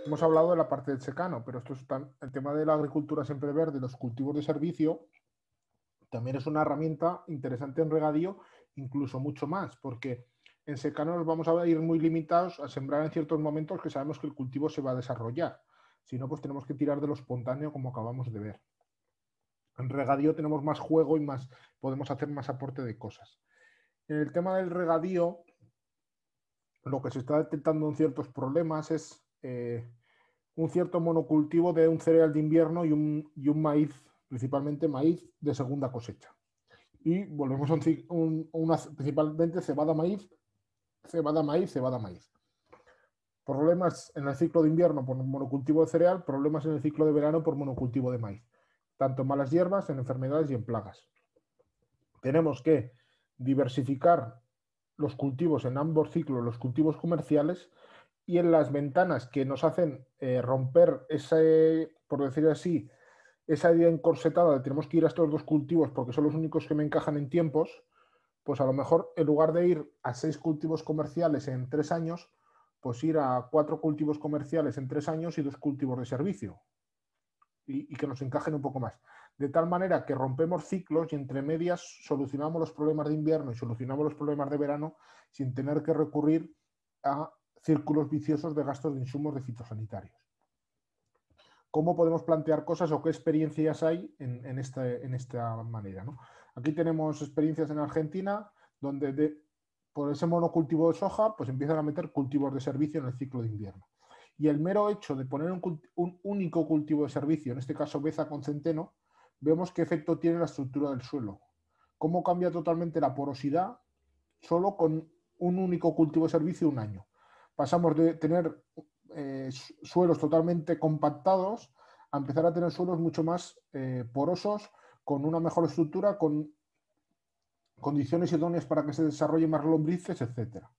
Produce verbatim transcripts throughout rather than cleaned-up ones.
hemos hablado de la parte del secano, pero esto es tan, el tema de la agricultura siempre verde, los cultivos de servicio, también es una herramienta interesante en regadío, incluso mucho más, porque en secano nos vamos a ir muy limitados a sembrar en ciertos momentos que sabemos que el cultivo se va a desarrollar. Si no, pues tenemos que tirar de lo espontáneo, como acabamos de ver. En regadío tenemos más juego y más, podemos hacer más aporte de cosas. En el tema del regadío, lo que se está detectando en ciertos problemas es eh, un cierto monocultivo de un cereal de invierno y un, y un maíz, principalmente maíz de segunda cosecha. Y volvemos a un, un, una, principalmente cebada maíz, cebada maíz, cebada maíz. Problemas en el ciclo de invierno por monocultivo de cereal, problemas en el ciclo de verano por monocultivo de maíz, tanto en malas hierbas, en enfermedades y en plagas. Tenemos que diversificar los cultivos en ambos ciclos, los cultivos comerciales, y en las ventanas que nos hacen eh, romper ese, por decir así, esa idea encorsetada de tenemos que ir a estos dos cultivos porque son los únicos que me encajan en tiempos, pues a lo mejor en lugar de ir a seis cultivos comerciales en tres años, pues ir a cuatro cultivos comerciales en tres años y dos cultivos de servicio. Y, y que nos encajen un poco más. De tal manera que rompemos ciclos y entre medias solucionamos los problemas de invierno y solucionamos los problemas de verano sin tener que recurrir a círculos viciosos de gastos de insumos de fitosanitarios. ¿Cómo podemos plantear cosas o qué experiencias hay en, en, este, en esta manera, ¿no? Aquí tenemos experiencias en Argentina donde de, por ese monocultivo de soja pues empiezan a meter cultivos de servicio en el ciclo de invierno. Y el mero hecho de poner un, un único cultivo de servicio, en este caso beza con centeno, vemos qué efecto tiene la estructura del suelo. Cómo cambia totalmente la porosidad solo con un único cultivo de servicio un año. Pasamos de tener eh, suelos totalmente compactados a empezar a tener suelos mucho más eh, porosos, con una mejor estructura, con condiciones idóneas para que se desarrollen más lombrices, etcétera.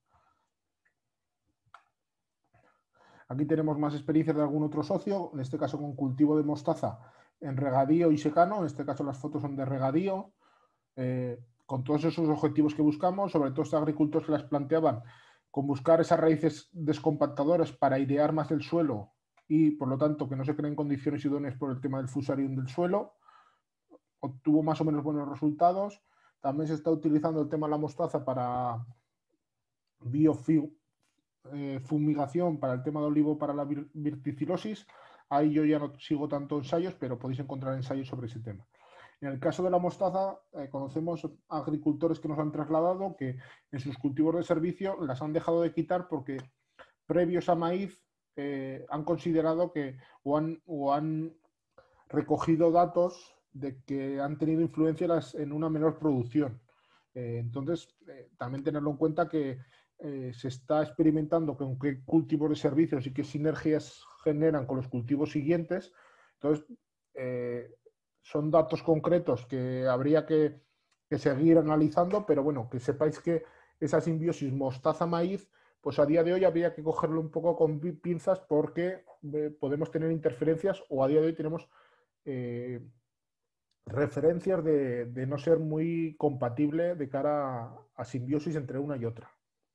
Aquí tenemos más experiencias de algún otro socio, en este caso con cultivo de mostaza en regadío y secano, en este caso las fotos son de regadío, eh, con todos esos objetivos que buscamos, sobre todo estos agricultores que las planteaban, con buscar esas raíces descompactadoras para airear más el suelo y, por lo tanto, que no se creen condiciones idóneas por el tema del fusarium del suelo, obtuvo más o menos buenos resultados. También se está utilizando el tema de la mostaza para biofumigación, para el tema de olivo, para la virticilosis. Ahí yo ya no sigo tanto ensayos, pero podéis encontrar ensayos sobre ese tema. En el caso de la mostaza, eh, conocemos agricultores que nos han trasladado que en sus cultivos de servicio las han dejado de quitar porque previos a maíz eh, han considerado que o han, o han recogido datos de que han tenido influencia las, en una menor producción. Eh, entonces, eh, también tenerlo en cuenta que eh, se está experimentando con qué cultivos de servicios y qué sinergias generan con los cultivos siguientes. Entonces, eh, son datos concretos que habría que, que seguir analizando, pero bueno, que sepáis que esa simbiosis mostaza-maíz, pues a día de hoy habría que cogerlo un poco con pinzas porque eh, podemos tener interferencias o a día de hoy tenemos eh, referencias de, de, no ser muy compatible de cara a, a simbiosis entre una y otra.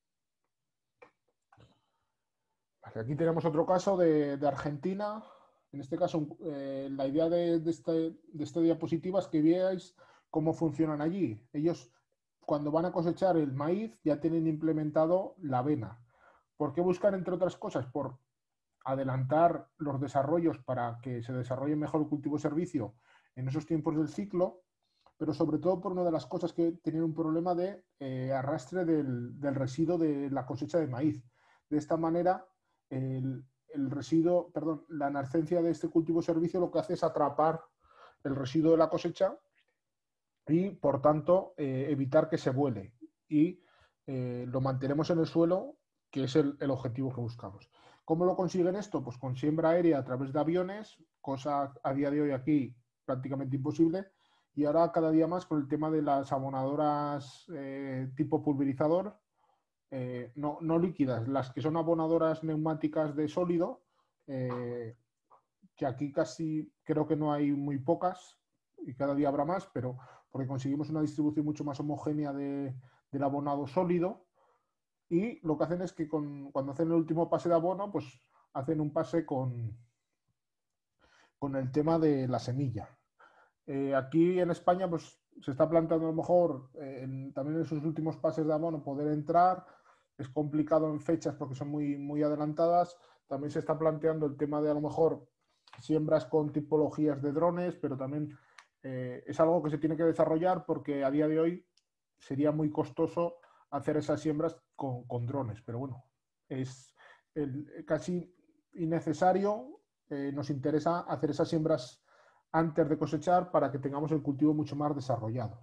Aquí tenemos otro caso de, de Argentina. En este caso, eh, la idea de, de, este, de esta diapositiva es que veáis cómo funcionan allí. Ellos, cuando van a cosechar el maíz, ya tienen implementado la avena. ¿Por qué buscan, entre otras cosas? Por adelantar los desarrollos para que se desarrolle mejor el cultivo-servicio en esos tiempos del ciclo, pero sobre todo por una de las cosas que tenían un problema de eh, arrastre del, del residuo de la cosecha de maíz. De esta manera, el, el residuo, perdón, la nascencia de este cultivo-servicio lo que hace es atrapar el residuo de la cosecha y, por tanto, eh, evitar que se vuele. Y eh, lo mantenemos en el suelo, que es el, el objetivo que buscamos. ¿Cómo lo consiguen esto? Pues con siembra aérea a través de aviones, cosa a día de hoy aquí prácticamente imposible, y ahora cada día más con el tema de las abonadoras eh, tipo pulverizador, eh, no, no líquidas, las que son abonadoras neumáticas de sólido, eh, que aquí casi creo que no hay muy pocas y cada día habrá más, pero porque conseguimos una distribución mucho más homogénea de, del abonado sólido. Y lo que hacen es que con, cuando hacen el último pase de abono, pues hacen un pase con, con el tema de la semilla. Eh, aquí en España pues, se está planteando a lo mejor eh, en, también en sus últimos pases de abono poder entrar. Es complicado en fechas porque son muy, muy adelantadas. También se está planteando el tema de a lo mejor siembras con tipologías de drones, pero también eh, es algo que se tiene que desarrollar porque a día de hoy sería muy costoso hacer esas siembras con, con drones. Pero bueno, es el, casi innecesario. Eh, nos interesa hacer esas siembras antes de cosechar para que tengamos el cultivo mucho más desarrollado.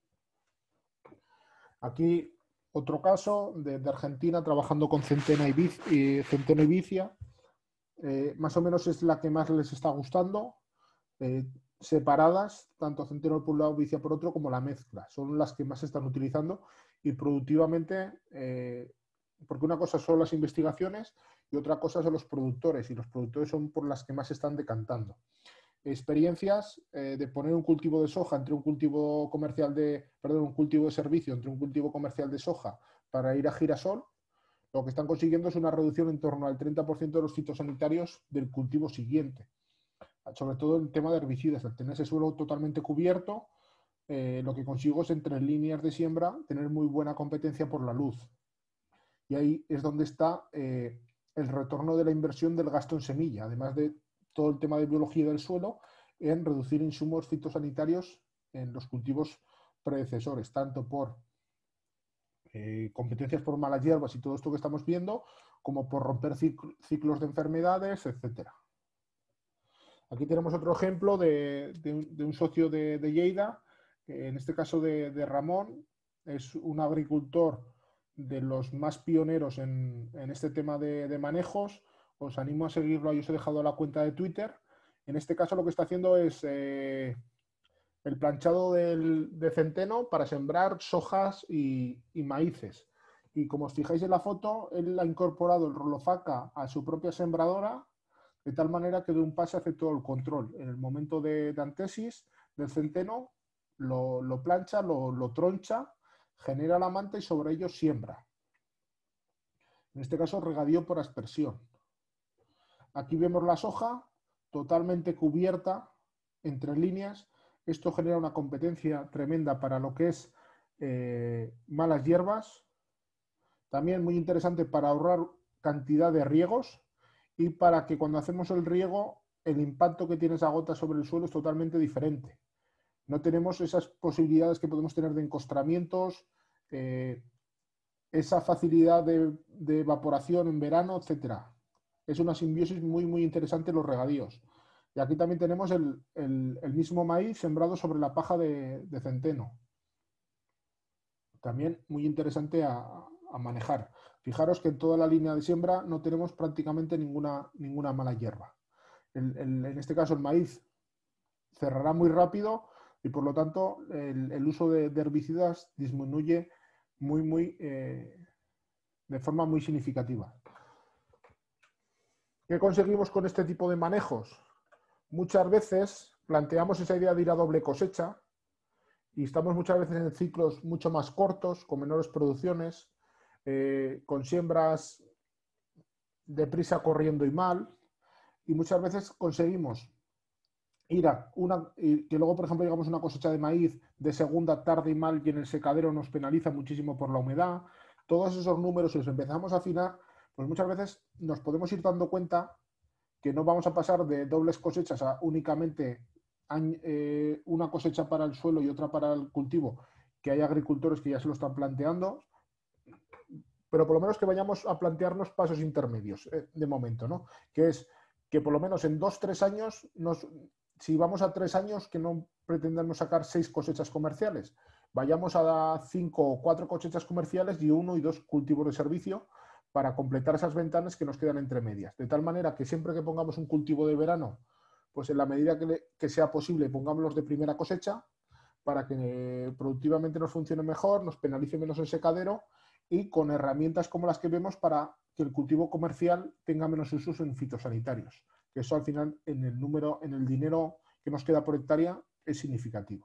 Aquí otro caso de, de Argentina trabajando con centeno y, vic, y, centeno y vicia. Eh, más o menos es la que más les está gustando. Eh, separadas, tanto centeno por un lado, vicia por otro, como la mezcla. Son las que más se están utilizando y productivamente, eh, porque una cosa son las investigaciones y otra cosa son los productores, y los productores son por las que más se están decantando. Experiencias eh, de poner un cultivo de soja entre un cultivo comercial de, perdón, un cultivo de servicio entre un cultivo comercial de soja para ir a girasol, lo que están consiguiendo es una reducción en torno al treinta por ciento de los fitosanitarios del cultivo siguiente. Sobre todo el tema de herbicidas, al tener ese suelo totalmente cubierto, eh, lo que consigo es entre líneas de siembra tener muy buena competencia por la luz. Y ahí es donde está eh, el retorno de la inversión del gasto en semilla, además de todo el tema de biología del suelo, en reducir insumos fitosanitarios en los cultivos predecesores, tanto por eh, competencias por malas hierbas y todo esto que estamos viendo, como por romper ciclos de enfermedades, etcétera. Aquí tenemos otro ejemplo de, de, un, de un socio de, de Lleida, que en este caso de, de Ramón, es un agricultor de los más pioneros en, en este tema de, de manejos. Os animo a seguirlo, ahí os he dejado la cuenta de Twitter. En este caso lo que está haciendo es eh, el planchado del, de centeno para sembrar sojas y, y maíces. Y como os fijáis en la foto, él ha incorporado el rolofaca a su propia sembradora, de tal manera que de un pase hace todo el control. En el momento de, de antesis del centeno, lo, lo plancha, lo, lo troncha, genera la manta y sobre ello siembra. En este caso, regadío por aspersión. Aquí vemos la soja totalmente cubierta entre líneas. Esto genera una competencia tremenda para lo que es eh, malas hierbas. También muy interesante para ahorrar cantidad de riegos y para que cuando hacemos el riego el impacto que tiene esa gota sobre el suelo es totalmente diferente. No tenemos esas posibilidades que podemos tener de encostramientos, eh, esa facilidad de, de evaporación en verano, etcétera. Es una simbiosis muy, muy interesante en los regadíos. Y aquí también tenemos el, el, el mismo maíz sembrado sobre la paja de, de centeno. También muy interesante a, a manejar. Fijaros que en toda la línea de siembra no tenemos prácticamente ninguna, ninguna mala hierba. El, el, en este caso el maíz cerrará muy rápido y por lo tanto el, el uso de, de herbicidas disminuye muy, muy, eh, de forma muy significativa. ¿Qué conseguimos con este tipo de manejos? Muchas veces planteamos esa idea de ir a doble cosecha y estamos muchas veces en ciclos mucho más cortos, con menores producciones, eh, con siembras deprisa, corriendo y mal, y muchas veces conseguimos ir a una, y que luego, por ejemplo, llegamos a una cosecha de maíz de segunda, tarde y mal, y en el secadero nos penaliza muchísimo por la humedad. Todos esos números, si los empezamos a afinar, pues muchas veces nos podemos ir dando cuenta que no vamos a pasar de dobles cosechas a únicamente eh, una cosecha para el suelo y otra para el cultivo, que hay agricultores que ya se lo están planteando, pero por lo menos que vayamos a plantearnos pasos intermedios eh, de momento, ¿no? Que es que por lo menos en dos, tres años, nos, si vamos a tres años, que no pretendamos sacar seis cosechas comerciales, vayamos a cinco o cuatro cosechas comerciales y uno y dos cultivos de servicio para completar esas ventanas que nos quedan entre medias. De tal manera que siempre que pongamos un cultivo de verano, pues en la medida que, le, que sea posible, pongámoslos de primera cosecha para que eh, productivamente nos funcione mejor, nos penalice menos el secadero y con herramientas como las que vemos para que el cultivo comercial tenga menos usos en fitosanitarios. Que eso al final en el número, en el dinero que nos queda por hectárea es significativo.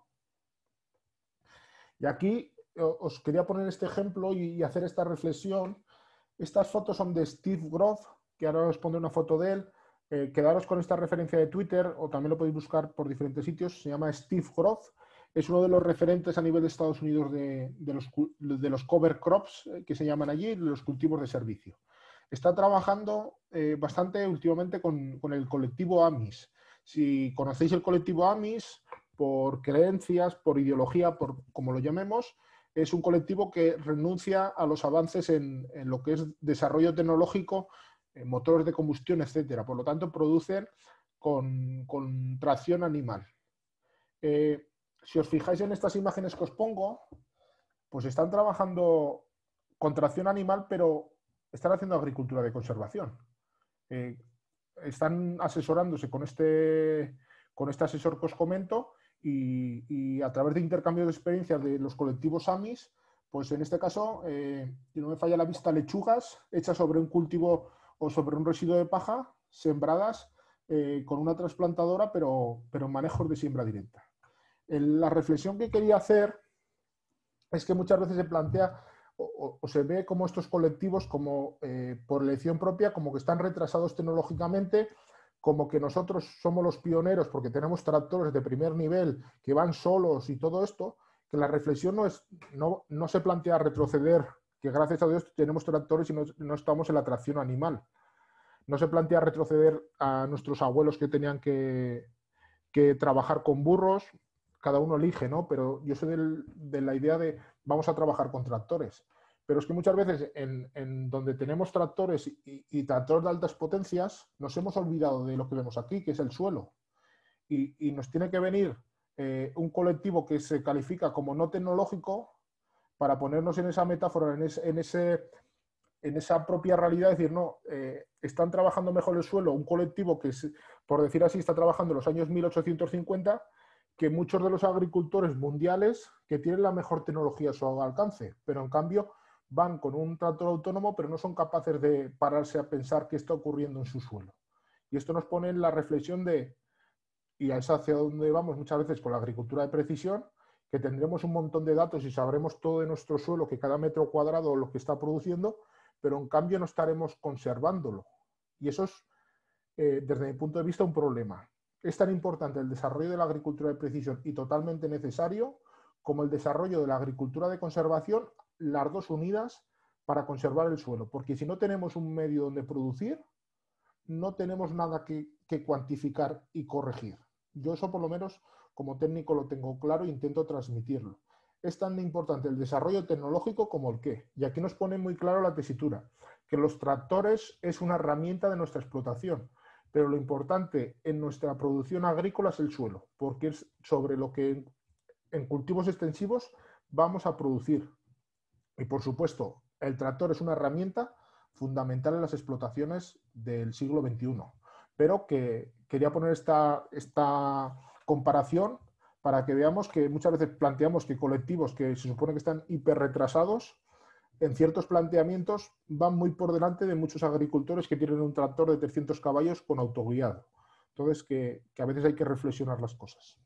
Y aquí os quería poner este ejemplo y hacer esta reflexión. Estas fotos son de Steve Groth, que ahora os pondré una foto de él. Eh, quedaros con esta referencia de Twitter, o también lo podéis buscar por diferentes sitios. Se llama Steve Groth. Es uno de los referentes a nivel de Estados Unidos de, de, los, de los cover crops, eh, que se llaman allí, los cultivos de servicio. Está trabajando eh, bastante últimamente con, con el colectivo Amis. Si conocéis el colectivo Amis, por creencias, por ideología, por como lo llamemos, es un colectivo que renuncia a los avances en, en lo que es desarrollo tecnológico, eh, motores de combustión, etcétera. Por lo tanto, producen con, con tracción animal. Eh, si os fijáis en estas imágenes que os pongo, pues están trabajando con tracción animal, pero están haciendo agricultura de conservación. Eh, están asesorándose con este, con este asesor que os comento y, y a través de intercambio de experiencias de los colectivos Amis, pues en este caso, eh, si no me falla la vista, lechugas hechas sobre un cultivo o sobre un residuo de paja, sembradas eh, con una trasplantadora, pero, pero en manejos de siembra directa. La reflexión que quería hacer es que muchas veces se plantea o, o se ve como estos colectivos, como eh, por elección propia, como que están retrasados tecnológicamente, como que nosotros somos los pioneros porque tenemos tractores de primer nivel que van solos y todo esto, que la reflexión no, es, no, no se plantea retroceder, que gracias a Dios tenemos tractores y no, no estamos en la tracción animal. No se plantea retroceder a nuestros abuelos que tenían que, que trabajar con burros. Cada uno elige, ¿no? Pero yo soy del, de la idea de vamos a trabajar con tractores. Pero es que muchas veces en, en donde tenemos tractores y, y tractores de altas potencias, nos hemos olvidado de lo que vemos aquí, que es el suelo. Y, y nos tiene que venir eh, un colectivo que se califica como no tecnológico para ponernos en esa metáfora, en, ese, en, ese, en esa propia realidad, decir, no, eh, están trabajando mejor el suelo, un colectivo que, es, por decir así, está trabajando en los años mil ochocientos cincuenta, que muchos de los agricultores mundiales que tienen la mejor tecnología a su alcance, pero en cambio van con un tractor autónomo, pero no son capaces de pararse a pensar qué está ocurriendo en su suelo. Y esto nos pone en la reflexión de, y es hacia donde vamos muchas veces con la agricultura de precisión, que tendremos un montón de datos y sabremos todo de nuestro suelo, que cada metro cuadrado lo que está produciendo, pero en cambio no estaremos conservándolo. Y eso es, eh, desde mi punto de vista, un problema. Es tan importante el desarrollo de la agricultura de precisión y totalmente necesario como el desarrollo de la agricultura de conservación, las dos unidas para conservar el suelo. Porque si no tenemos un medio donde producir, no tenemos nada que, que cuantificar y corregir. Yo eso por lo menos como técnico lo tengo claro e intento transmitirlo. Es tan importante el desarrollo tecnológico como el qué. Y aquí nos pone muy claro la tesitura, que los tractores es una herramienta de nuestra explotación. Pero lo importante en nuestra producción agrícola es el suelo, porque es sobre lo que en cultivos extensivos vamos a producir. Y por supuesto, el tractor es una herramienta fundamental en las explotaciones del siglo veintiuno. Pero que quería poner esta, esta comparación para que veamos que muchas veces planteamos que colectivos que se supone que están hiper retrasados en ciertos planteamientos van muy por delante de muchos agricultores que tienen un tractor de trescientos caballos con autoguiado. Entonces, que, que a veces hay que reflexionar las cosas.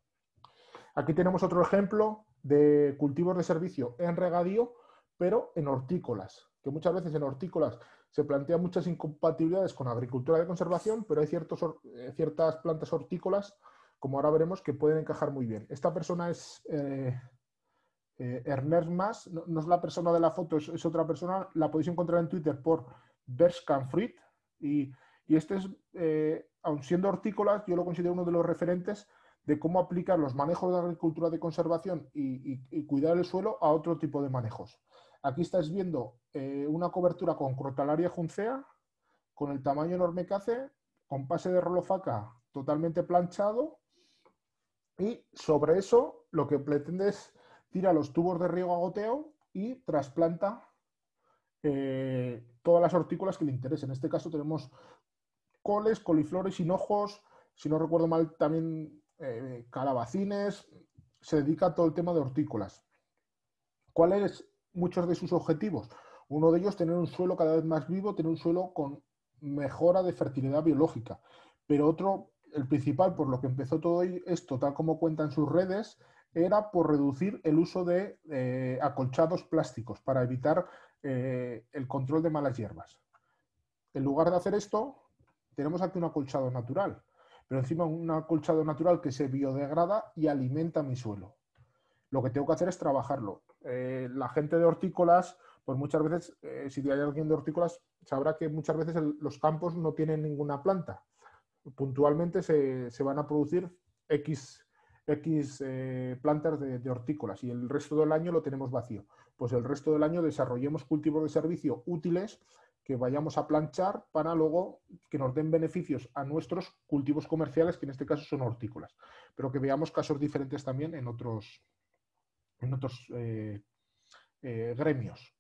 Aquí tenemos otro ejemplo de cultivos de servicio en regadío, pero en hortícolas, que muchas veces en hortícolas se plantean muchas incompatibilidades con agricultura de conservación, pero hay ciertos, ciertas plantas hortícolas, como ahora veremos, que pueden encajar muy bien. Esta persona es... Eh, Eh, Ernest Mas, no, no es la persona de la foto, es, es otra persona, la podéis encontrar en Twitter por Bergskanfried y, y este es, eh, aun siendo hortícolas, yo lo considero uno de los referentes de cómo aplicar los manejos de agricultura de conservación y, y, y cuidar el suelo a otro tipo de manejos. Aquí estáis viendo eh, una cobertura con Crotalaria juncea, con el tamaño enorme que hace, con pase de rolofaca totalmente planchado y sobre eso lo que pretende es tira los tubos de riego a goteo y trasplanta eh, todas las hortícolas que le interesen. En este caso tenemos coles, coliflores, hinojos, si no recuerdo mal también eh, calabacines, se dedica a todo el tema de hortícolas. ¿Cuáles muchos de sus objetivos? Uno de ellos, tener un suelo cada vez más vivo, tener un suelo con mejora de fertilidad biológica. Pero otro, el principal, por lo que empezó todo esto, tal como cuentan sus redes, era por reducir el uso de eh, acolchados plásticos para evitar eh, el control de malas hierbas. En lugar de hacer esto, tenemos aquí un acolchado natural, pero encima un acolchado natural que se biodegrada y alimenta mi suelo. Lo que tengo que hacer es trabajarlo. Eh, la gente de hortícolas, pues muchas veces, eh, si hay alguien de hortícolas, sabrá que muchas veces el, los campos no tienen ninguna planta. Puntualmente se, se van a producir X, X eh, plantas de, de hortícolas y el resto del año lo tenemos vacío. Pues el resto del año desarrollemos cultivos de servicio útiles que vayamos a planchar para luego que nos den beneficios a nuestros cultivos comerciales, que en este caso son hortícolas, pero que veamos casos diferentes también en otros, en otros eh, eh, gremios.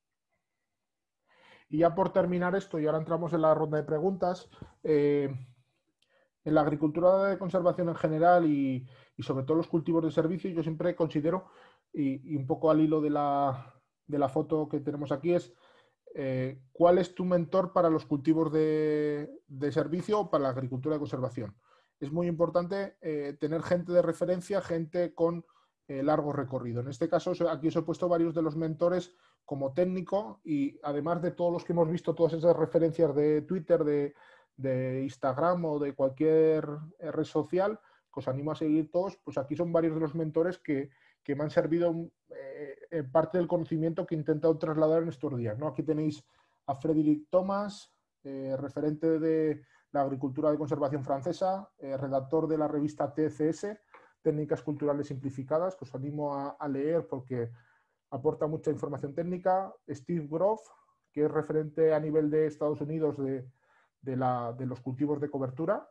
Y ya por terminar esto, y ahora entramos en la ronda de preguntas, eh, en la agricultura de conservación en general y, y sobre todo los cultivos de servicio, yo siempre considero, y, y un poco al hilo de la, de la foto que tenemos aquí, es Eh, ¿cuál es tu mentor para los cultivos de, de servicio o para la agricultura de conservación? Es muy importante eh, tener gente de referencia, gente con eh, largo recorrido. En este caso, aquí os he puesto varios de los mentores como técnico y además de todos los que hemos visto, todas esas referencias de Twitter, de, de Instagram o de cualquier red social, que os animo a seguir todos, pues aquí son varios de los mentores que, que me han servido eh, parte del conocimiento que he intentado trasladar en estos días, ¿no? Aquí tenéis a Frédéric Thomas, eh, referente de la agricultura de conservación francesa, eh, redactor de la revista T C S, Técnicas Culturales Simplificadas, que os animo a, a leer porque aporta mucha información técnica. Steve Groff, que es referente a nivel de Estados Unidos de, de, la, de los cultivos de cobertura.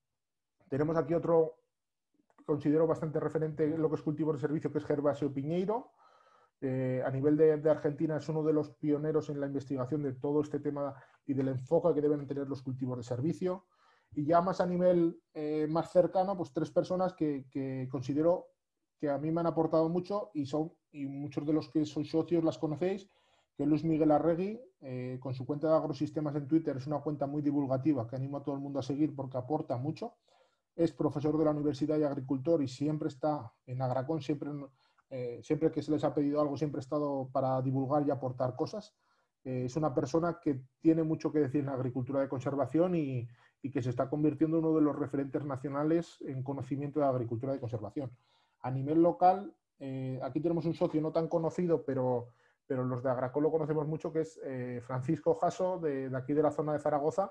Tenemos aquí otro, considero bastante referente en lo que es cultivos de servicio, que es Gervasio Piñeiro. Eh, a nivel de, de Argentina es uno de los pioneros en la investigación de todo este tema y del enfoque que deben tener los cultivos de servicio. Y ya más a nivel eh, más cercano, pues tres personas que, que considero que a mí me han aportado mucho y son, y muchos de los que sois socios las conocéis, que Luis Miguel Arregui, eh, con su cuenta de Agrosistemas en Twitter, es una cuenta muy divulgativa que animo a todo el mundo a seguir porque aporta mucho. Es profesor de la Universidad y agricultor y siempre está en Agracón, siempre, eh, siempre que se les ha pedido algo, siempre ha estado para divulgar y aportar cosas. Eh, es una persona que tiene mucho que decir en la agricultura de conservación y, y que se está convirtiendo en uno de los referentes nacionales en conocimiento de la agricultura de conservación. A nivel local, eh, aquí tenemos un socio no tan conocido, pero, pero los de Agracón lo conocemos mucho, que es eh, Francisco Jasso, de, de aquí de la zona de Zaragoza,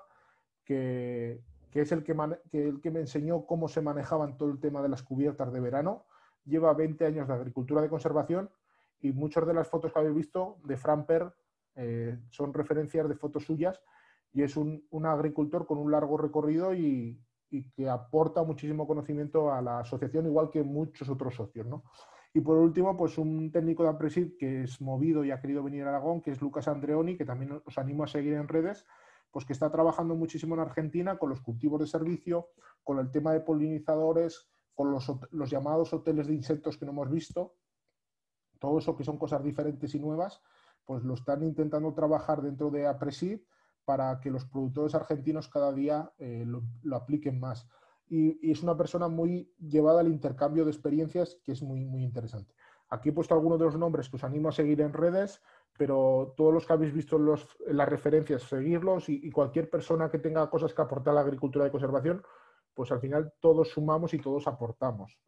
que, que es el que, man, que el que me enseñó cómo se manejaban todo el tema de las cubiertas de verano. Lleva veinte años de agricultura de conservación y muchas de las fotos que habéis visto de Framper eh, son referencias de fotos suyas y es un, un agricultor con un largo recorrido y, y que aporta muchísimo conocimiento a la asociación, igual que muchos otros socios, ¿no? Y por último, pues un técnico de Apresid que es movido y ha querido venir a Aragón, que es Lucas Andreoni, que también os animo a seguir en redes, pues que está trabajando muchísimo en Argentina con los cultivos de servicio, con el tema de polinizadores, con los, los llamados hoteles de insectos que no hemos visto, todo eso que son cosas diferentes y nuevas, pues lo están intentando trabajar dentro de Apresid para que los productores argentinos cada día eh, lo, lo apliquen más. Y, y es una persona muy llevada al intercambio de experiencias que es muy, muy interesante. Aquí he puesto algunos de los nombres que os animo a seguir en redes, pero todos los que habéis visto en, los, en las referencias, seguirlos y, y cualquier persona que tenga cosas que aportar a la agricultura de conservación, pues al final todos sumamos y todos aportamos.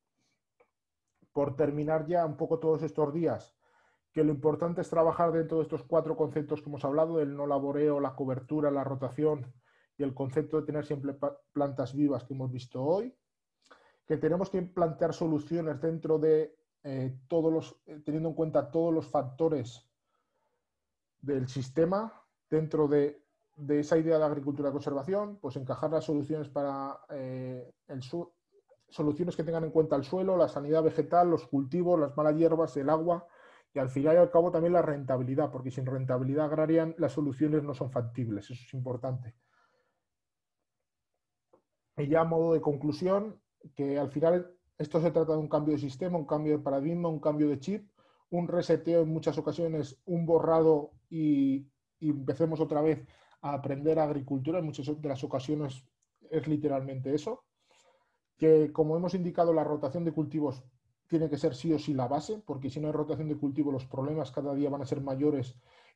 Por terminar ya un poco todos estos días, que lo importante es trabajar dentro de estos cuatro conceptos que hemos hablado, el no laboreo, la cobertura, la rotación y el concepto de tener siempre plantas vivas que hemos visto hoy, que tenemos que plantear soluciones dentro de eh, todos los, eh, teniendo en cuenta todos los factores del sistema, dentro de, de esa idea de agricultura de conservación, pues encajar las soluciones para eh, el sur, soluciones que tengan en cuenta el suelo, la sanidad vegetal, los cultivos, las malas hierbas, el agua y al final y al cabo también la rentabilidad, porque sin rentabilidad agraria las soluciones no son factibles, eso es importante. Y ya a modo de conclusión, que al final esto se trata de un cambio de sistema, un cambio de paradigma, un cambio de chip, un reseteo en muchas ocasiones, un borrado y, y empecemos otra vez a aprender agricultura, en muchas de las ocasiones es literalmente eso. Que como hemos indicado, la rotación de cultivos tiene que ser sí o sí la base, porque si no hay rotación de cultivos los problemas cada día van a ser mayores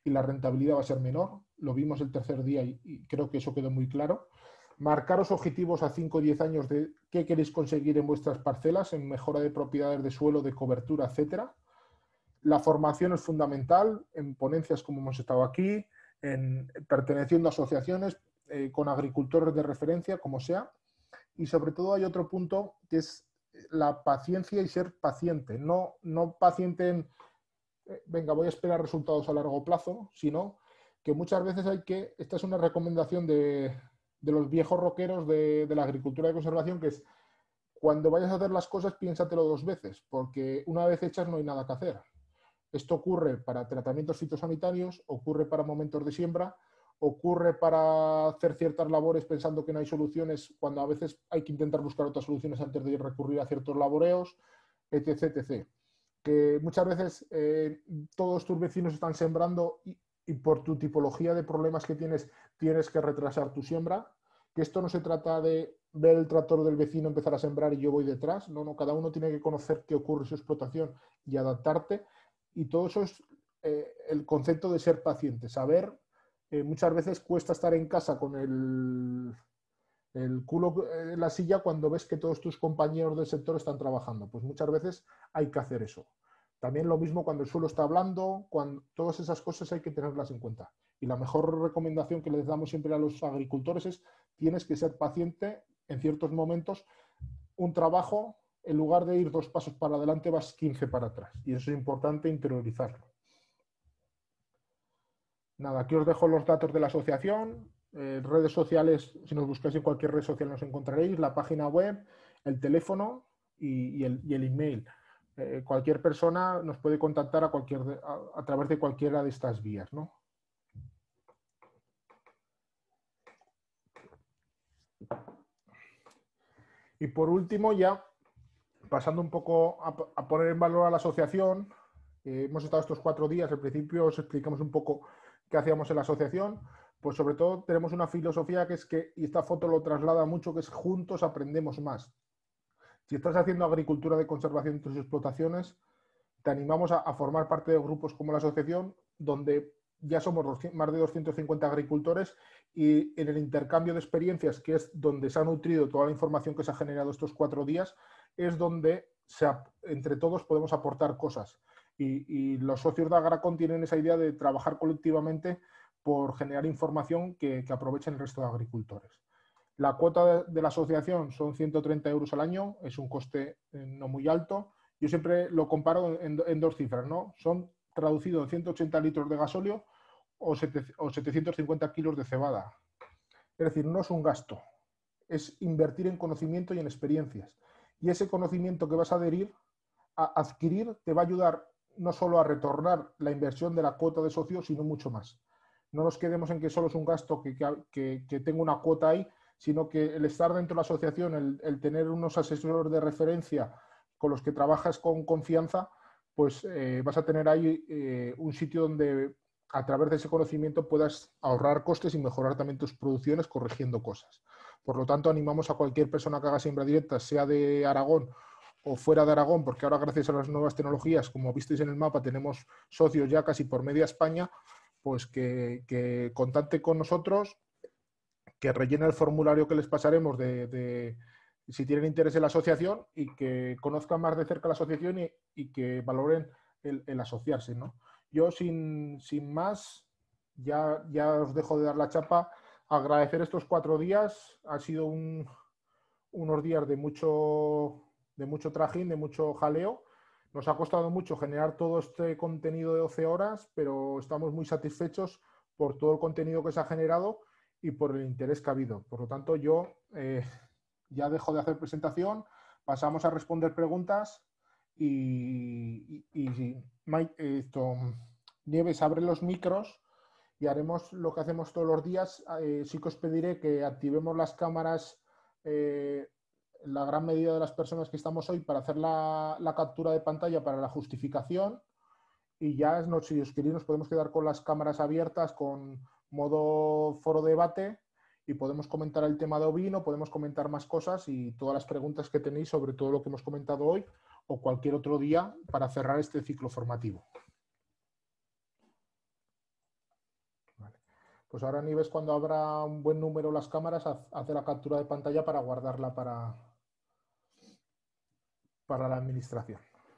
y la rentabilidad va a ser menor. Lo vimos el tercer día y, y creo que eso quedó muy claro. Marcaros objetivos a cinco o diez años de qué queréis conseguir en vuestras parcelas, en mejora de propiedades de suelo, de cobertura, etcétera. La formación es fundamental en ponencias como hemos estado aquí, en perteneciendo a asociaciones, eh, con agricultores de referencia, como sea. Y sobre todo hay otro punto que es la paciencia y ser paciente. No, no paciente en, eh, venga, voy a esperar resultados a largo plazo, sino que muchas veces hay que, esta es una recomendación de, de los viejos rockeros de, de la agricultura de conservación, que es cuando vayas a hacer las cosas piénsatelo dos veces, porque una vez hechas no hay nada que hacer. Esto ocurre para tratamientos fitosanitarios, ocurre para momentos de siembra, ocurre para hacer ciertas labores pensando que no hay soluciones, cuando a veces hay que intentar buscar otras soluciones antes de recurrir a ciertos laboreos, etc, etcétera. Que muchas veces eh, todos tus vecinos están sembrando y, y por tu tipología de problemas que tienes, tienes que retrasar tu siembra. Que esto no se trata de ver el tractor del vecino empezar a sembrar y yo voy detrás. No, no, cada uno tiene que conocer qué ocurre en su explotación y adaptarte. Y todo eso es eh, el concepto de ser paciente, saber, eh, muchas veces cuesta estar en casa con el, el culo en la silla cuando ves que todos tus compañeros del sector están trabajando. Pues muchas veces hay que hacer eso. También lo mismo cuando el suelo está hablando, cuando todas esas cosas hay que tenerlas en cuenta. Y la mejor recomendación que les damos siempre a los agricultores es tienes que ser paciente en ciertos momentos. Un trabajo, en lugar de ir dos pasos para adelante, vas quince para atrás. Y eso es importante interiorizarlo. Nada, aquí os dejo los datos de la asociación. Eh, redes sociales, si nos buscáis en cualquier red social nos encontraréis, la página web, el teléfono y, y, el, y el email. Eh, cualquier persona nos puede contactar a, cualquier, a, a través de cualquiera de estas vías, ¿no? Y por último, ya pasando un poco a, a poner en valor a la asociación, eh, hemos estado estos cuatro días, al principio os explicamos un poco qué hacíamos en la asociación, pues sobre todo tenemos una filosofía que es que, y esta foto lo traslada mucho, que es juntos aprendemos más. Si estás haciendo agricultura de conservación en tus explotaciones, te animamos a, a formar parte de grupos como la asociación, donde ya somos más de doscientos cincuenta agricultores y en el intercambio de experiencias, que es donde se ha nutrido toda la información que se ha generado estos cuatro días, es donde se, entre todos podemos aportar cosas. Y, y los socios de Agracon tienen esa idea de trabajar colectivamente por generar información que, que aprovechen el resto de agricultores. La cuota de, de la asociación son ciento treinta euros al año, es un coste eh, no muy alto. Yo siempre lo comparo en, en dos cifras, ¿no? Son traducidos en ciento ochenta litros de gasóleo o, sete, o setecientos cincuenta kilos de cebada. Es decir, no es un gasto, es invertir en conocimiento y en experiencias. Y ese conocimiento que vas a adherir, a adquirir, te va a ayudar no solo a retornar la inversión de la cuota de socio, sino mucho más. No nos quedemos en que solo es un gasto que, que, que tengo una cuota ahí, sino que el estar dentro de la asociación, el, el tener unos asesores de referencia con los que trabajas con confianza, pues eh, vas a tener ahí eh, un sitio donde a través de ese conocimiento puedas ahorrar costes y mejorar también tus producciones corrigiendo cosas. Por lo tanto, animamos a cualquier persona que haga siembra directa, sea de Aragón o fuera de Aragón, porque ahora gracias a las nuevas tecnologías, como visteis en el mapa, tenemos socios ya casi por media España, pues que, que contacte con nosotros, que rellene el formulario que les pasaremos de, de si tienen interés en la asociación y que conozcan más de cerca la asociación y, y que valoren el, el asociarse, ¿no? Yo sin, sin más, ya, ya os dejo de dar la chapa, agradecer estos cuatro días, ha sido un, unos días de mucho, de mucho trajín, de mucho jaleo. Nos ha costado mucho generar todo este contenido de doce horas, pero estamos muy satisfechos por todo el contenido que se ha generado y por el interés que ha habido. Por lo tanto, yo eh, ya dejo de hacer presentación, pasamos a responder preguntas y, y, y Mike, esto, Nieves, abre los micros y haremos lo que hacemos todos los días. Eh, sí que os pediré que activemos las cámaras eh, la gran medida de las personas que estamos hoy para hacer la, la captura de pantalla para la justificación y ya, no, si os queréis, nos podemos quedar con las cámaras abiertas con modo foro debate y podemos comentar el tema de ovino, podemos comentar más cosas y todas las preguntas que tenéis sobre todo lo que hemos comentado hoy o cualquier otro día para cerrar este ciclo formativo. Pues ahora ni ves cuando habrá un buen número las cámaras, hace la captura de pantalla para guardarla para, para la administración.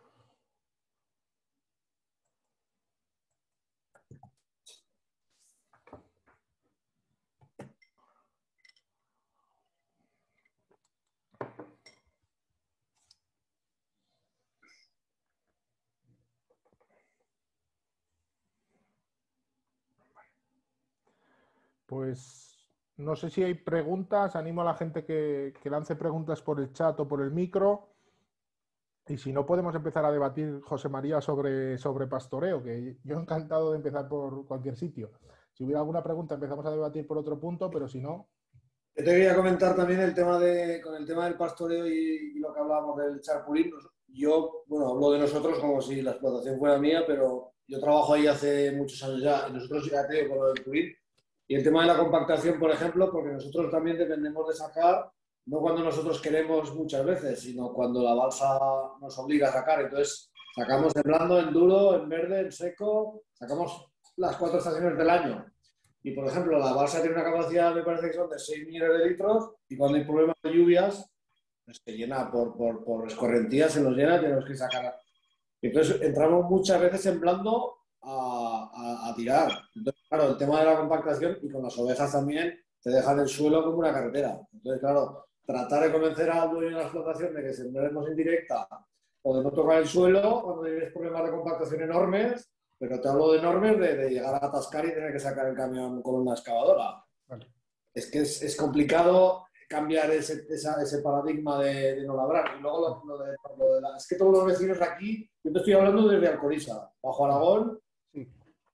Pues no sé si hay preguntas, animo a la gente que, que lance preguntas por el chat o por el micro. Y si no, podemos empezar a debatir, José María, sobre, sobre pastoreo, que yo encantado de empezar por cualquier sitio. Si hubiera alguna pregunta, empezamos a debatir por otro punto, pero si no... Yo te quería comentar también el tema de, con el tema del pastoreo y, y lo que hablábamos del charpulín. Yo, bueno, hablo de nosotros como si la explotación fuera mía, pero yo trabajo ahí hace muchos años ya y nosotros ya te digo con lo del pulín. Y el tema de la compactación, por ejemplo, porque nosotros también dependemos de sacar, no cuando nosotros queremos muchas veces, sino cuando la balsa nos obliga a sacar. Entonces, sacamos en blando, en duro, en verde, en seco, sacamos las cuatro estaciones del año. Y, por ejemplo, la balsa tiene una capacidad, me parece que son de seis millones de litros, y cuando hay problemas de lluvias, pues se llena por, por, por escorrentías, se nos llena y tenemos que sacar. Entonces, entramos muchas veces en blando a, a, a tirar. Entonces, claro, el tema de la compactación, y con las ovejas también, te dejan el suelo como una carretera. Entonces, claro, tratar de convencer al dueño de la explotación de que sembremos en directa o de no tocar el suelo cuando tienes problemas de compactación enormes, pero te hablo de enormes de, de llegar a atascar y tener que sacar el camión con una excavadora. Vale. Es que es, es complicado cambiar ese, esa, ese paradigma de, de no labrar. Y luego lo, lo de, lo de la, es que todos los vecinos de aquí, yo te estoy hablando desde Alcoriza, bajo Aragón, Sí.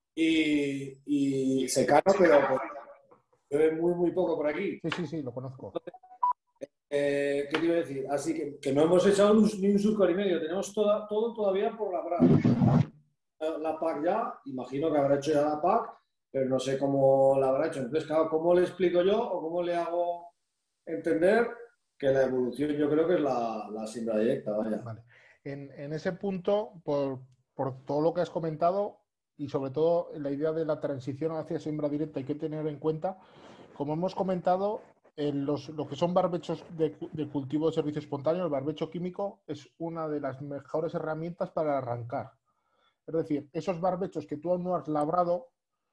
y, y secano, pero pues, llueve muy, muy poco por aquí. Sí, sí, sí, lo conozco. Eh, ¿Qué te iba a decir? Así que, que no hemos echado un, ni un surco y medio, tenemos toda, todo todavía por labrar. La P A C ya, imagino que habrá hecho ya la P A C, pero no sé cómo la habrá hecho. Entonces, claro, ¿cómo le explico yo o cómo le hago entender que la evolución yo creo que es la, la siembra directa? Vaya. Vale. En, en ese punto, por, por todo lo que has comentado y sobre todo la idea de la transición hacia siembra directa, hay que tener en cuenta, como hemos comentado, en los, lo que son barbechos de, de cultivo de servicio espontáneo, el barbecho químico es una de las mejores herramientas para arrancar. Es decir, esos barbechos que tú no has labrado,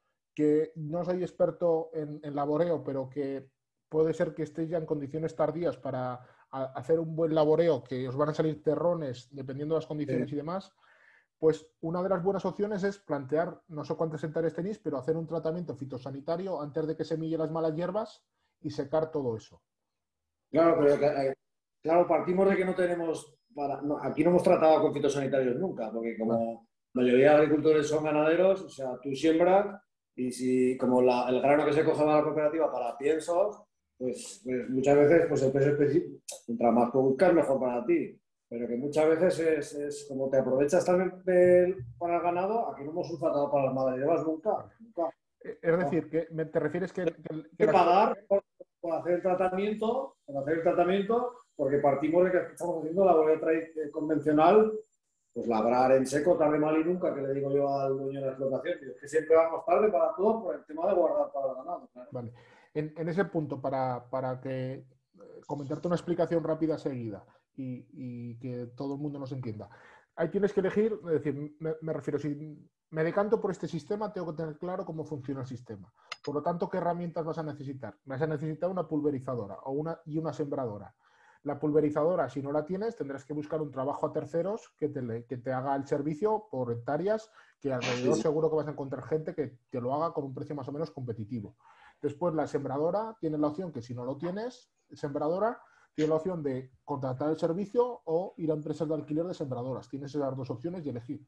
que no soy experto en, en laboreo, pero que puede ser que estéis ya en condiciones tardías para a, hacer un buen laboreo, que os van a salir terrones dependiendo de las condiciones Sí. y demás, pues una de las buenas opciones es plantear, no sé cuántos hectáreas tenéis, pero hacer un tratamiento fitosanitario antes de que semillen las malas hierbas y secar todo eso. Claro, pero eh, claro, partimos de que no tenemos, para, no, aquí no hemos tratado con fitosanitarios nunca, porque como la mayoría de agricultores son ganaderos, o sea, tú siembras y si como la, el grano que se coge a la cooperativa para piensos, pues, pues muchas veces pues el peso específico, mientras más produzcas, mejor para ti. Pero que muchas veces es, es como te aprovechas también del, para el ganado, aquí no hemos sulfatado para las malas hierbas nunca, Vale. nunca. Es decir, que me, te refieres que, que, que Que las... pagar por, por hacer el tratamiento, por hacer el tratamiento, porque partimos de que estamos haciendo la boleta convencional, pues labrar en seco, tarde mal y nunca, que le digo yo al dueño de la explotación, es que siempre vamos tarde para todo por el tema de guardar para el ganado. Claro. Vale. En, en ese punto, para, para que eh, comentarte una explicación rápida seguida y, y que todo el mundo nos entienda. Ahí tienes que elegir, es decir, me, me refiero, si me decanto por este sistema, tengo que tener claro cómo funciona el sistema. Por lo tanto, ¿qué herramientas vas a necesitar? Vas a necesitar una pulverizadora o una, y una sembradora. La pulverizadora, si no la tienes, tendrás que buscar un trabajo a terceros que te, que te haga el servicio por hectáreas, que alrededor Sí, sí. seguro que vas a encontrar gente que te lo haga con un precio más o menos competitivo. Después la sembradora tiene la opción que si no lo tienes, sembradora, tiene la opción de contratar el servicio o ir a empresas de alquiler de sembradoras. Tienes esas dos opciones y elegir.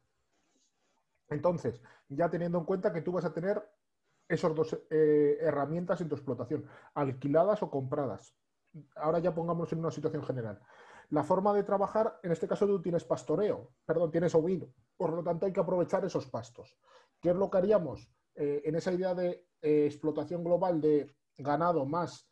Entonces, ya teniendo en cuenta que tú vas a tener esas dos eh, herramientas en tu explotación, alquiladas o compradas. Ahora ya pongamos en una situación general. La forma de trabajar, en este caso tú tienes pastoreo, perdón, tienes ovino, por lo tanto hay que aprovechar esos pastos. ¿Qué es lo que haríamos? Eh, en esa idea de eh, explotación global de ganado más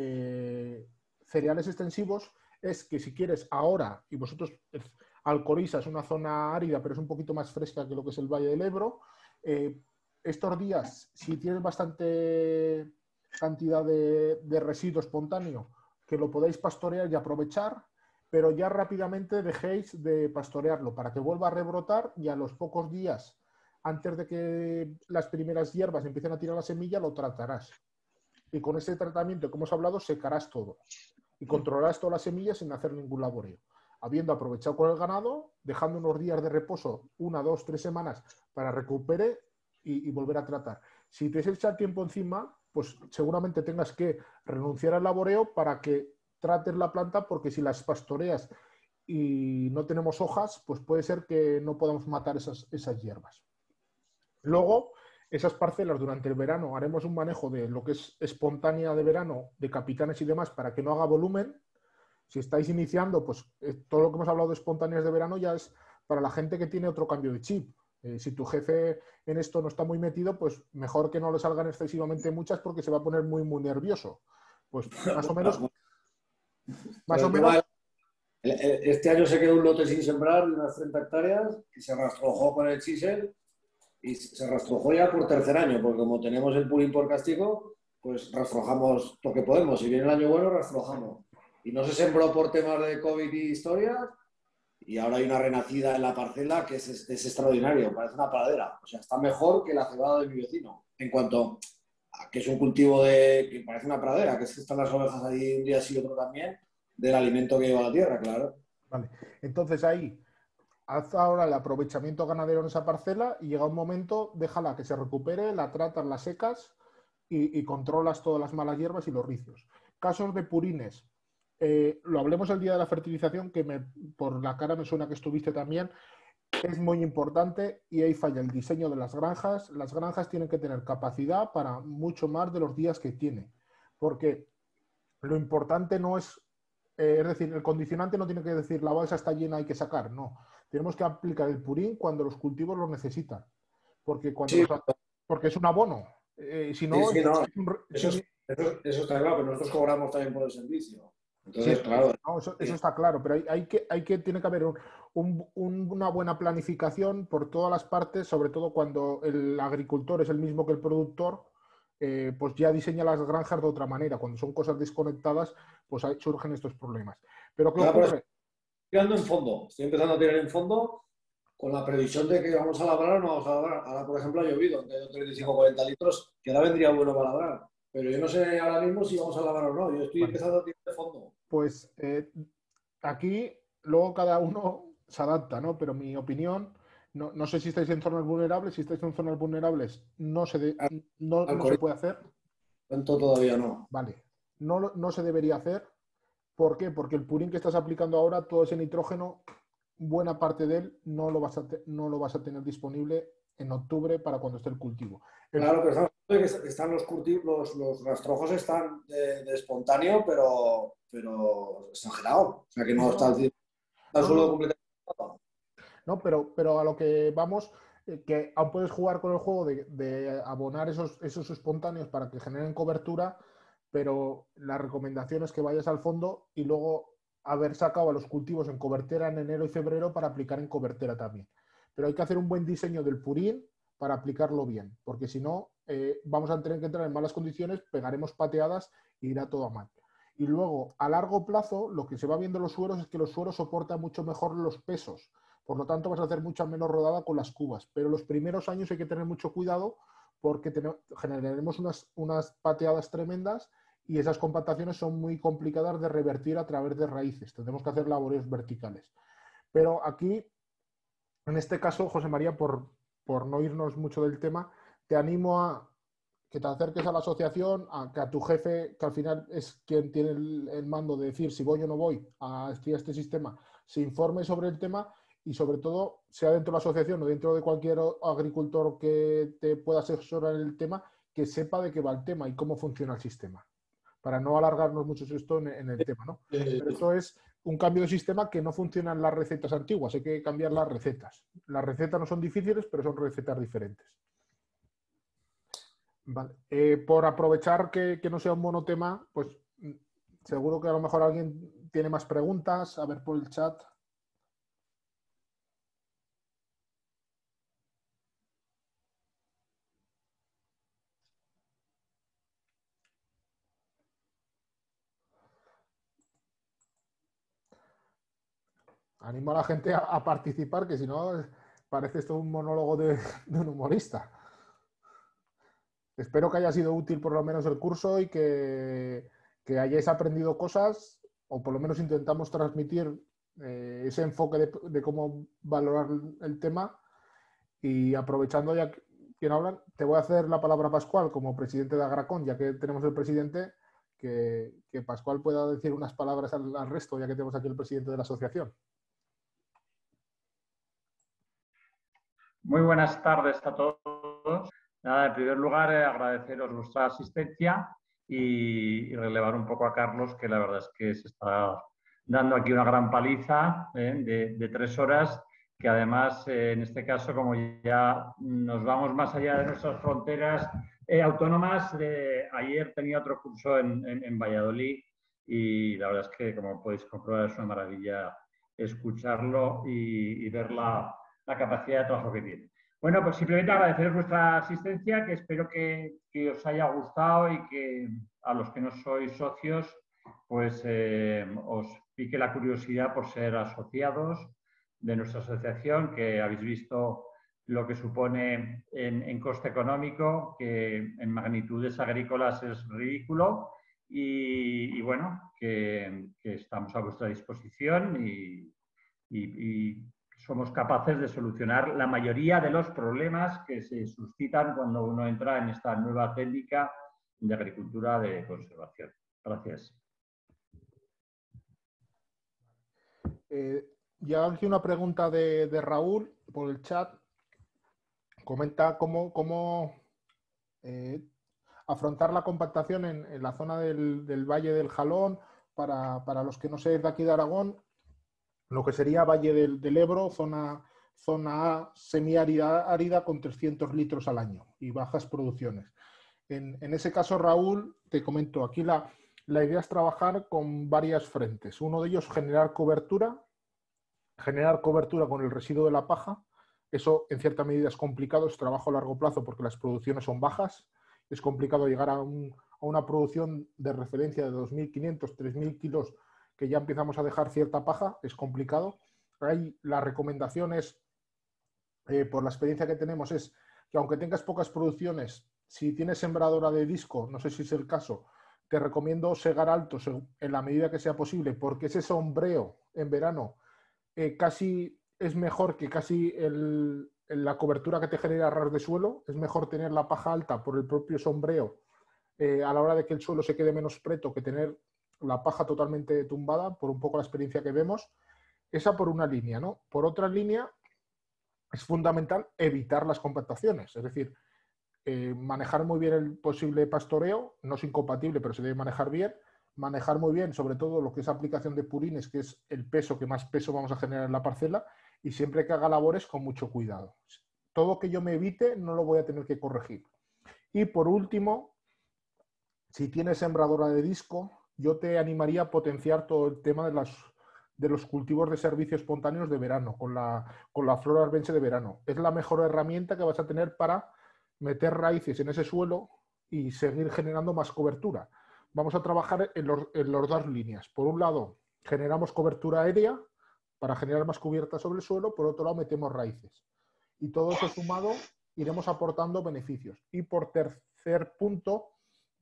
eh, cereales extensivos, es que si quieres ahora, y vosotros, Alcoriza es una zona árida, pero es un poquito más fresca que lo que es el Valle del Ebro, eh, estos días, si tienes bastante cantidad de, de residuo espontáneo, que lo podáis pastorear y aprovechar, pero ya rápidamente dejéis de pastorearlo para que vuelva a rebrotar y a los pocos días, antes de que las primeras hierbas empiecen a tirar la semilla, lo tratarás. Y con ese tratamiento que hemos hablado, secarás todo. Y controlarás todas las semillas sin hacer ningún laboreo. Habiendo aprovechado con el ganado, dejando unos días de reposo, una, dos, tres semanas, para recupere y, y volver a tratar. Si te echa el tiempo encima, pues seguramente tengas que renunciar al laboreo para que trates la planta, porque si las pastoreas y no tenemos hojas, pues puede ser que no podamos matar esas, esas hierbas. Luego, esas parcelas durante el verano haremos un manejo de lo que es espontánea de verano, de capitanes y demás, para que no haga volumen. Si estáis iniciando, pues eh, todo lo que hemos hablado de espontáneas de verano ya es para la gente que tiene otro cambio de chip. Eh, si tu jefe en esto no está muy metido, pues mejor que no le salgan excesivamente muchas porque se va a poner muy, muy nervioso. Pues más o menos, Con más o el tema menos, del- este año se quedó un lote sin sembrar de unas treinta hectáreas y se rastrojó con el chisel y se rastrojó ya por tercer año, porque como tenemos el purín por castigo, pues rastrojamos lo que podemos. Si viene el año bueno, rastrojamos. Y no se sembró por temas de COVID y historias, y ahora hay una renacida en la parcela que es, es, es extraordinario, parece una pradera. O sea, está mejor que la cebada de mi vecino, en cuanto a que es un cultivo de, que parece una pradera, que es que están las ovejas ahí un día sí y otro también, del alimento que lleva la tierra, claro. vale. Entonces ahí haz ahora el aprovechamiento ganadero en esa parcela y llega un momento, déjala que se recupere, la tratas, la secas y, y controlas todas las malas hierbas y los ricios. Casos de purines. Eh, lo hablemos el día de la fertilización, que me, por la cara me suena que estuviste también. Es muy importante y ahí falla el diseño de las granjas. Las granjas tienen que tener capacidad para mucho más de los días que tiene. Porque lo importante no es, eh, es decir, el condicionante no tiene que decir la balsa está llena, hay que sacar. No. Tenemos que aplicar el purín cuando los cultivos lo necesitan. Porque, cuando Sí, los, porque es un abono. Eh, si sí, no, sí, no, es un, eso, si, es, eso, eso está claro, pero nosotros cobramos también por el servicio. Sí, Entonces, claro, no, eso, eso sí, está claro, pero hay, hay que, hay que, tiene que haber un- un- un- una buena planificación por todas las partes, sobre todo cuando el agricultor es el mismo que el productor, eh, pues ya diseña las granjas de otra manera. Cuando son cosas desconectadas, pues ahí surgen estos problemas. Pero ¿qué ahora por eso ocurre? estoy tirando en fondo, estoy empezando a tirar en fondo con la previsión de que vamos a labrar o no vamos a labrar. Ahora, por ejemplo, ha llovido, que hay treinta y cinco o cuarenta litros, que ahora vendría bueno para labrar. Pero yo no sé ahora mismo si vamos a labrar o no. Yo estoy Vale, empezando a tirar de fondo. pues eh, aquí luego cada uno se adapta, ¿no? Pero mi opinión, no, no sé si estáis en zonas vulnerables, si estáis en zonas vulnerables, no se, de- Al, no, al no se puede hacer. tanto todavía no. Vale, no, lo- no se debería hacer. ¿Por qué? Porque el purín que estás aplicando ahora, todo ese nitrógeno, buena parte de él no lo vas a, te- no lo vas a tener disponible en octubre para cuando esté el cultivo. El pu- Claro, pero estamos hablando de que están los, culti- los, los rastrojos están de, de espontáneo, pero, pero exagerado. O sea, que sí, no está no, el, está el no, no, suelo no, completamente. no, pero, pero a lo que vamos, eh, que aún puedes jugar con el juego de, de abonar esos, esos espontáneos para que generen cobertura, pero la recomendación es que vayas al fondo y luego haber sacado a los cultivos en cobertera en enero y febrero para aplicar en cobertera también. Pero hay que hacer un buen diseño del purín para aplicarlo bien, porque si no, eh, vamos a tener que entrar en malas condiciones, pegaremos pateadas y irá todo a mal. Y luego, a largo plazo, lo que se va viendo en los suelos es que los suelos soportan mucho mejor los pesos. Por lo tanto, vas a hacer mucha menos rodada con las cubas. Pero los primeros años hay que tener mucho cuidado porque tenemos, generaremos unas, unas pateadas tremendas y esas compactaciones son muy complicadas de revertir a través de raíces. Tendremos que hacer labores verticales. Pero aquí, en este caso, José María, por, por no irnos mucho del tema, te animo a que te acerques a la asociación, a que a tu jefe, que al final es quien tiene el, el mando de decir si voy o no voy a estudiar este sistema, se informe sobre el tema y sobre todo, sea dentro de la asociación o dentro de cualquier agricultor que te pueda asesorar en el tema, que sepa de qué va el tema y cómo funciona el sistema, para no alargarnos mucho esto en, en el tema, ¿no? Pero esto es un cambio de sistema que no funciona en las recetas antiguas, hay que cambiar las recetas. Las recetas no son difíciles, pero son recetas diferentes. Vale. Eh, por aprovechar que, que no sea un monotema, pues mm, seguro que a lo mejor alguien tiene más preguntas. A ver por el chat. animo a la gente a, a participar, que si no parece esto un monólogo de, de un humorista. Espero que haya sido útil por lo menos el curso y que, que hayáis aprendido cosas, o por lo menos intentamos transmitir eh, ese enfoque de, de cómo valorar el tema. Y aprovechando ya que quien hablan, te voy a hacer la palabra a Pascual como presidente de Agracon, ya que tenemos el presidente, que, que Pascual pueda decir unas palabras al, al resto, ya que tenemos aquí el presidente de la asociación. Muy buenas tardes a todos. Nada, en primer lugar, eh, agradeceros vuestra asistencia y, y relevar un poco a Carlos, que la verdad es que se está dando aquí una gran paliza eh, de, de tres horas, que además, eh, en este caso, como ya nos vamos más allá de nuestras fronteras eh, autónomas, eh, ayer tenía otro curso en, en, en Valladolid y la verdad es que, como podéis comprobar, es una maravilla escucharlo y, y ver la, la capacidad de trabajo que tiene. Bueno, pues simplemente agradeceros vuestra asistencia, que espero que, que os haya gustado y que a los que no sois socios, pues eh, os pique la curiosidad por ser asociados de nuestra asociación, que habéis visto lo que supone en, en coste económico, que en magnitudes agrícolas es ridículo, y, y bueno, que, que estamos a vuestra disposición y, y, y somos capaces de solucionar la mayoría de los problemas que se suscitan cuando uno entra en esta nueva técnica de agricultura de conservación. Gracias. Eh, ya aquí una pregunta de, de Raúl por el chat. Comenta cómo, cómo eh, afrontar la compactación en, en la zona del, del Valle del Jalón, para, para los que no sean de aquí de Aragón, lo que sería Valle del, del Ebro, zona, zona semiárida árida con trescientos litros al año y bajas producciones. En, en ese caso, Raúl, te comento, aquí la, la idea es trabajar con varias frentes. Uno de ellos, generar cobertura, generar cobertura con el residuo de la paja. Eso, en cierta medida, es complicado, es trabajo a largo plazo porque las producciones son bajas. Es complicado llegar a, un, a una producción de referencia de dos mil quinientos, tres mil kilos, que ya empezamos a dejar cierta paja, es complicado. Ahí la recomendación es, eh, por la experiencia que tenemos, es que aunque tengas pocas producciones, si tienes sembradora de disco, no sé si es el caso, te recomiendo segar altos en la medida que sea posible, porque ese sombreo en verano eh, casi es mejor que casi el, la cobertura que te genera ras de suelo. Es mejor tener la paja alta por el propio sombreo eh, a la hora de que el suelo se quede menos preto, que tener la paja totalmente tumbada, por un poco la experiencia que vemos. Esa por una línea, ¿no? Por otra línea, es fundamental evitar las compactaciones, es decir, eh, manejar muy bien el posible pastoreo, no es incompatible, pero se debe manejar bien, manejar muy bien sobre todo lo que es aplicación de purines, que es el peso, que más peso vamos a generar en la parcela, y siempre que haga labores con mucho cuidado. Todo que yo me evite no lo voy a tener que corregir. Y por último, si tienes sembradora de disco, yo te animaría a potenciar todo el tema de, las, de los cultivos de servicio espontáneos de verano, con la, con la flora arbense de verano. Es la mejor herramienta que vas a tener para meter raíces en ese suelo y seguir generando más cobertura. Vamos a trabajar en los, en las dos líneas. Por un lado, generamos cobertura aérea para generar más cubierta sobre el suelo, por otro lado, metemos raíces. Y todo eso sumado, iremos aportando beneficios. Y por tercer punto,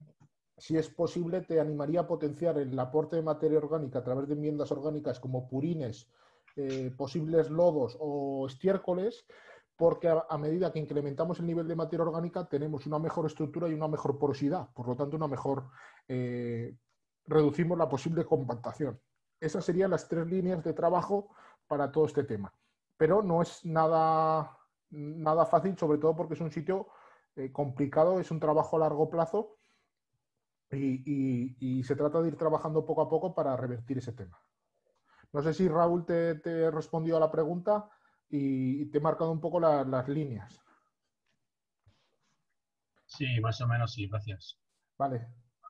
si es posible, te animaría a potenciar el aporte de materia orgánica a través de enmiendas orgánicas como purines, eh, posibles lodos o estiércoles, porque a, a medida que incrementamos el nivel de materia orgánica tenemos una mejor estructura y una mejor porosidad, por lo tanto una mejor, eh, reducimos la posible compactación. Esas serían las tres líneas de trabajo para todo este tema, pero no es nada, nada fácil, sobre todo porque es un sitio eh, complicado, es un trabajo a largo plazo y, y, y se trata de ir trabajando poco a poco para revertir ese tema. No sé si Raúl te, te respondió a la pregunta y te he marcado un poco la, las líneas. Sí, más o menos sí, gracias. Vale.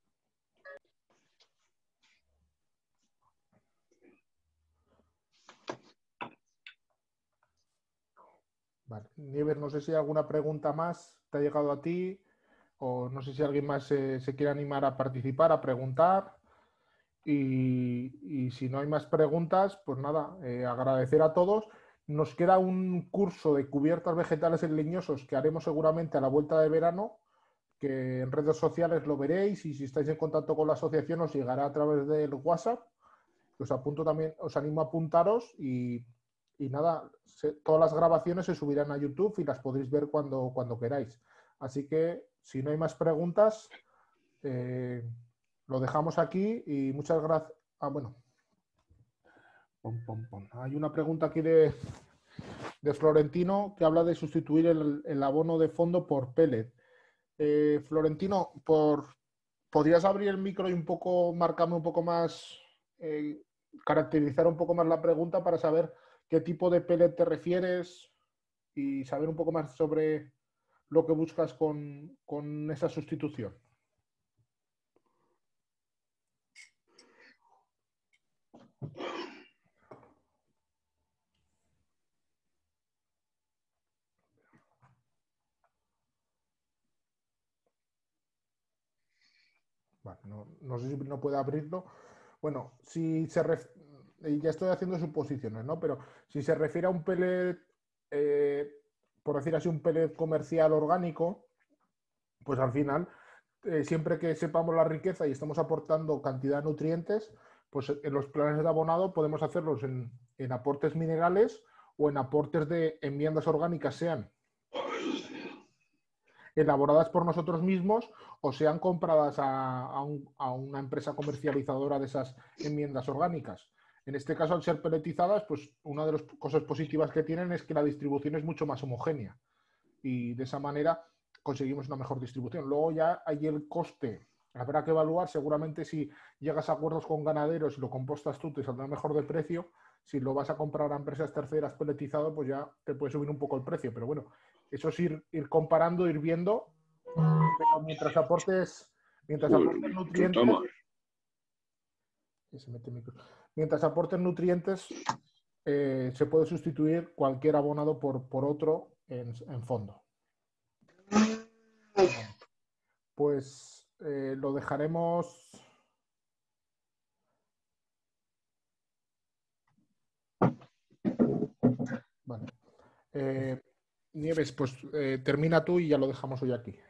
Vale. Nieves, no sé si hay alguna pregunta más te ha llegado a ti o no sé si alguien más se, se quiere animar a participar, a preguntar. Y, y si no hay más preguntas, pues nada, eh, agradecer a todos. Nos queda un curso de cubiertas vegetales en leñosos que haremos seguramente a la vuelta de verano, que en redes sociales lo veréis, y si estáis en contacto con la asociación os llegará a través del WhatsApp. Os apunto también, os animo a apuntaros y, y nada, se, todas las grabaciones se subirán a YouTube y las podréis ver cuando, cuando queráis. Así que si no hay más preguntas, eh, lo dejamos aquí y muchas gracias. Ah, bueno. Pom, pom, pom. Hay una pregunta aquí de, de Florentino que habla de sustituir el, el abono de fondo por pellet. Eh, Florentino, por, ¿podrías abrir el micro y un poco, marcarme un poco más, eh, caracterizar un poco más la pregunta para saber qué tipo de pellet te refieres y saber un poco más sobre lo que buscas con, con esa sustitución? Vale, no, no sé si no puede abrirlo. Bueno, si se ref... ya estoy haciendo suposiciones, ¿no? Pero si se refiere a un pellet, eh, por decir así, un pellet comercial orgánico, pues al final, eh, siempre que sepamos la riqueza y estamos aportando cantidad de nutrientes, pues en los planes de abonado podemos hacerlos en, en aportes minerales o en aportes de enmiendas orgánicas, sean elaboradas por nosotros mismos o sean compradas a, a, un, a una empresa comercializadora de esas enmiendas orgánicas. En este caso, al ser peletizadas, pues una de las cosas positivas que tienen es que la distribución es mucho más homogénea y de esa manera conseguimos una mejor distribución. Luego ya hay el coste. Habrá que evaluar, seguramente si llegas a acuerdos con ganaderos y lo compostas tú, te saldrá mejor de precio. Si lo vas a comprar a empresas terceras peletizado, pues ya te puede subir un poco el precio. Pero bueno, eso es ir, ir comparando, ir viendo. Pero mientras aportes, mientras aportes nutrientes, mientras aportes nutrientes, eh, se puede sustituir cualquier abonado por, por otro en, en fondo. Pues eh, lo dejaremos. Vale. Eh, Nieves, pues eh, termina tú y ya lo dejamos hoy aquí.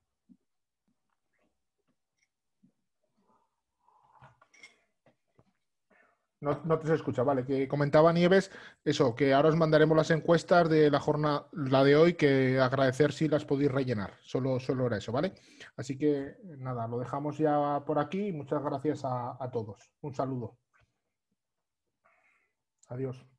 No, no te se escucha, vale. Que comentaba Nieves eso, que ahora os mandaremos las encuestas de la jornada, la de hoy, que agradecer si las podéis rellenar. Solo, solo era eso, ¿vale? Así que nada, lo dejamos ya por aquí. Muchas gracias a, a todos. Un saludo. Adiós.